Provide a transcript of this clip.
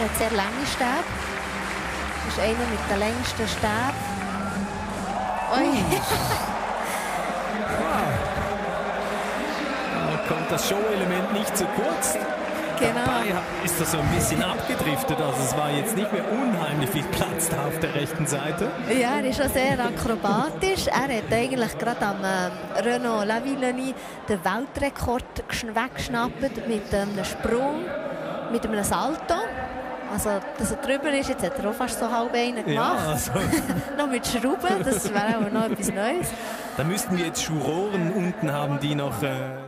Er hat sehr lange Stäbe. Das ist einer mit den längsten Stäben. Ui. Da kommt das Show-Element nicht zu kurz. Genau. Dabei ist das so ein bisschen abgedriftet. Also es war jetzt nicht mehr unheimlich viel Platz da auf der rechten Seite. Ja, er ist schon sehr akrobatisch. Er hat eigentlich gerade am Renaud Lavillenie den Weltrekord weggeschnappt mit einem Sprung, mit einem Salto. Also, dass er drüber ist, jetzt hat er auch fast so halb einen gemacht. Ja, also. Noch mit Schrauben, das wäre auch noch etwas Neues. Da müssten wir jetzt Juroren unten haben, die noch